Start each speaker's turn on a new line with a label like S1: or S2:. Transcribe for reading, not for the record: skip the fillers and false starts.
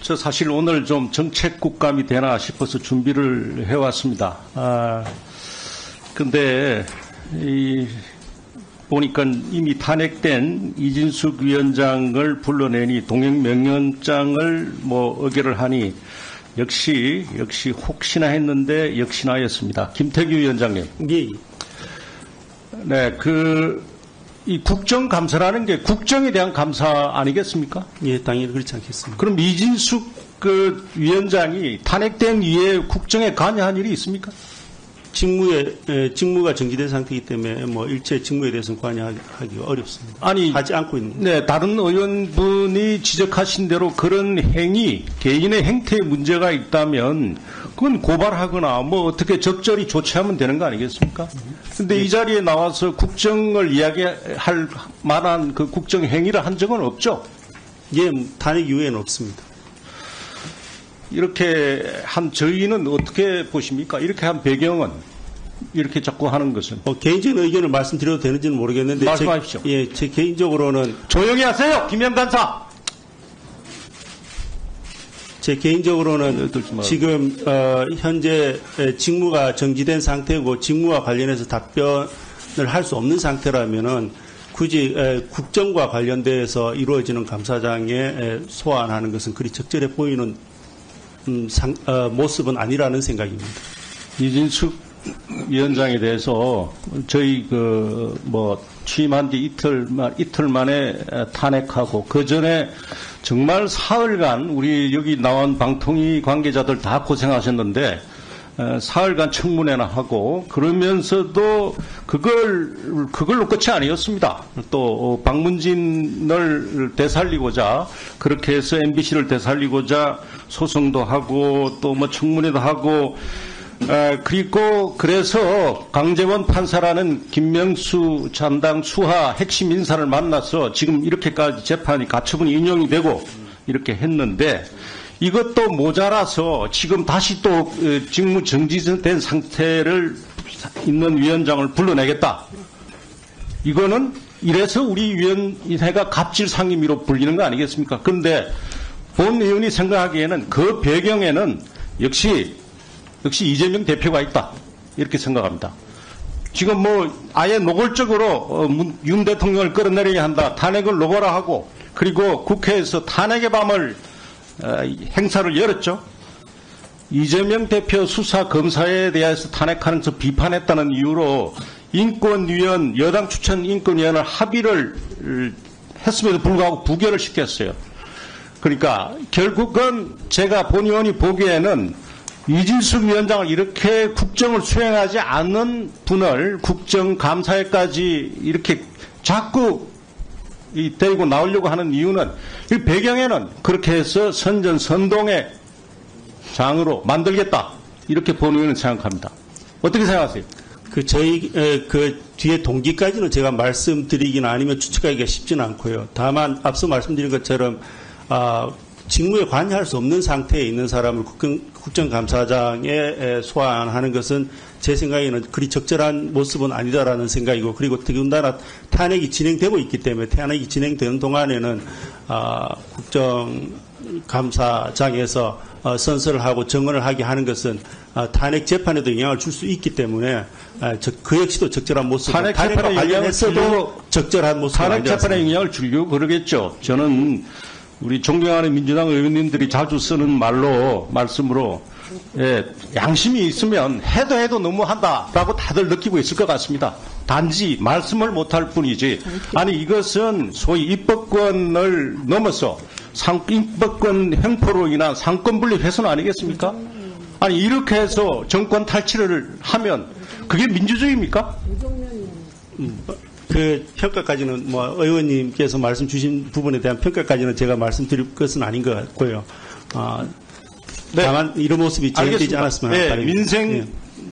S1: 저 사실 오늘 좀 정책 국감이 되나 싶어서 준비를 해왔습니다. 근데 보니까 이미 탄핵된 이진숙 위원장을 불러내니 동행명령장을 의결을 하니 역시 혹시나 했는데 역시나였습니다. 김태규 위원장님.
S2: 예.
S1: 네, 이 국정감사라는 게 국정에 대한 감사 아니겠습니까?
S2: 예, 당연히 그렇지 않겠습니다.
S1: 그럼 이진숙 위원장이 탄핵된 이후에 국정에 관여한 일이 있습니까?
S2: 직무가 정지된 상태이기 때문에 일체 직무에 대해서는 관여하기가 어렵습니다.
S1: 아니,
S2: 하지 않고 있는.
S1: 네, 다른 의원분이 지적하신 대로 그런 행위, 개인의 행태에 문제가 있다면 그건 고발하거나 어떻게 적절히 조치하면 되는 거 아니겠습니까? 근데 이 자리에 나와서 국정을 이야기할 만한 그 국정 행위를 한 적은 없죠?
S2: 예, 탄핵 이후에는 없습니다.
S1: 이렇게 한 저희는 어떻게 보십니까? 이렇게 한 배경은, 이렇게 자꾸 하는 것은.
S2: 개인적인 의견을 말씀드려도 되는지는 모르겠는데.
S1: 말씀하십시오.
S2: 제 개인적으로는.
S1: 조용히 하세요! 김영 간사!
S2: 제 개인적으로는 지금, 현재 직무가 정지된 상태고 직무와 관련해서 답변을 할 수 없는 상태라면은 굳이 국정과 관련돼서 이루어지는 감사장에 소환하는 것은 그리 적절해 보이는 모습은 아니라는 생각입니다.
S1: 이진숙 위원장에 대해서 저희 취임한 지 이틀 만에 탄핵하고 그 전에 정말 사흘간 우리 여기 나온 방통위 관계자들 다 고생하셨는데 사흘간 청문회나 하고 그러면서도 그걸로 끝이 아니었습니다. 또 방문진을 되살리고자 그렇게 해서 MBC를 되살리고자 소송도 하고 또 청문회도 하고 그리고 그래서 강재원 판사라는 김명수 담당 수하 핵심 인사를 만나서 지금 이렇게까지 재판이 가처분이 인용이 되고 이렇게 했는데 이것도 모자라서 지금 다시 또 직무 정지된 상태를 있는 위원장을 불러내겠다. 이거는 이래서 우리 위원회가 갑질 상임위로 불리는 거 아니겠습니까? 그런데 본 의원이 생각하기에는 그 배경에는 역시 이재명 대표가 있다. 이렇게 생각합니다. 지금 아예 노골적으로 윤 대통령을 끌어내려야 한다. 탄핵을 놓아라 하고 그리고 국회에서 탄핵의 밤을 행사를 열었죠. 이재명 대표 수사 검사에 대해서 탄핵하면서 비판했다는 이유로 인권위원 여당 추천 인권위원을 합의를 했음에도 불구하고 부결을 시켰어요. 그러니까 결국은 제가 본 의원이 보기에는 이진숙 위원장을 이렇게 국정을 수행하지 않는 분을 국정감사에까지 이렇게 자꾸 데리고 나오려고 하는 이유는 이 배경에는 그렇게 해서 선전선동의 장으로 만들겠다. 이렇게 본 의원은 생각합니다. 어떻게 생각하세요?
S2: 저희 뒤에 동기까지는 제가 말씀드리기는 아니면 추측하기가 쉽지는 않고요. 다만 앞서 말씀드린 것처럼 직무에 관여할 수 없는 상태에 있는 사람을 국정감사장에 소환하는 것은 제 생각에는 그리 적절한 모습은 아니다라는 생각이고 그리고 더군다나 탄핵이 진행되고 있기 때문에 탄핵이 진행되는 동안에는 국정감사장에서 선서를 하고 정언을 하게 하는 것은 탄핵 재판에도 영향을 줄 수 있기 때문에 그 역시도 적절한 모습
S1: 탄핵 재판에
S2: 관련해서도 적절한 모습
S1: 탄핵 재판에 영향을 주려고 그러겠죠. 저는 우리 존경하는 민주당 의원님들이 자주 쓰는 말씀으로 양심이 있으면 해도 너무한다라고 다들 느끼고 있을 것 같습니다. 단지 말씀을 못할 뿐이지. 아니 이것은 소위 입법권을 넘어서 입법권 횡포로 인한 상권분립 훼손 아니겠습니까? 아니 이렇게 해서 정권 탈취를 하면 그게 민주주의입니까?
S2: 그 평가까지는 의원님께서 말씀 주신 부분에 대한 평가까지는 제가 말씀드릴 것은 아닌 것 같고요.
S1: 네.
S2: 다만 이런 모습이 진행되지 않았으면
S1: 네, 민생